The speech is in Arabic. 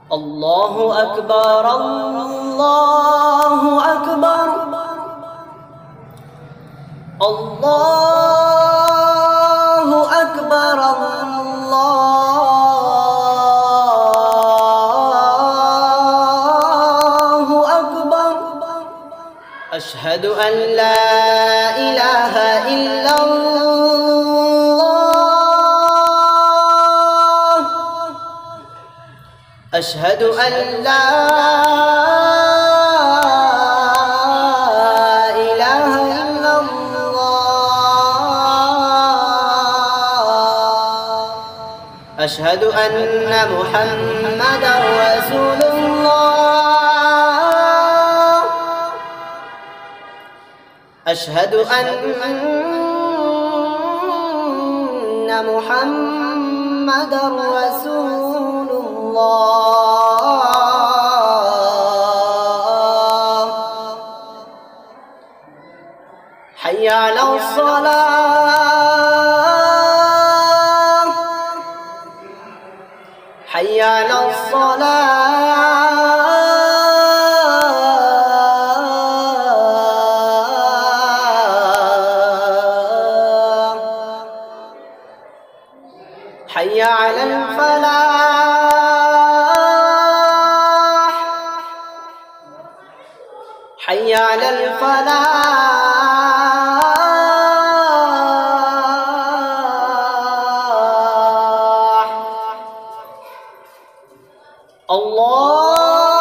الله أكبر الله أكبر الله أكبر الله أكبر. أشهد أن لا إله إلا الله. أشهد أن لا إله إلا الله. أشهد أن محمدا رسول الله. أشهد أن محمدا رسول الله. حي على الصلاة. حي على الصلاة. حي على الفلاح. حي على الفلاح. الله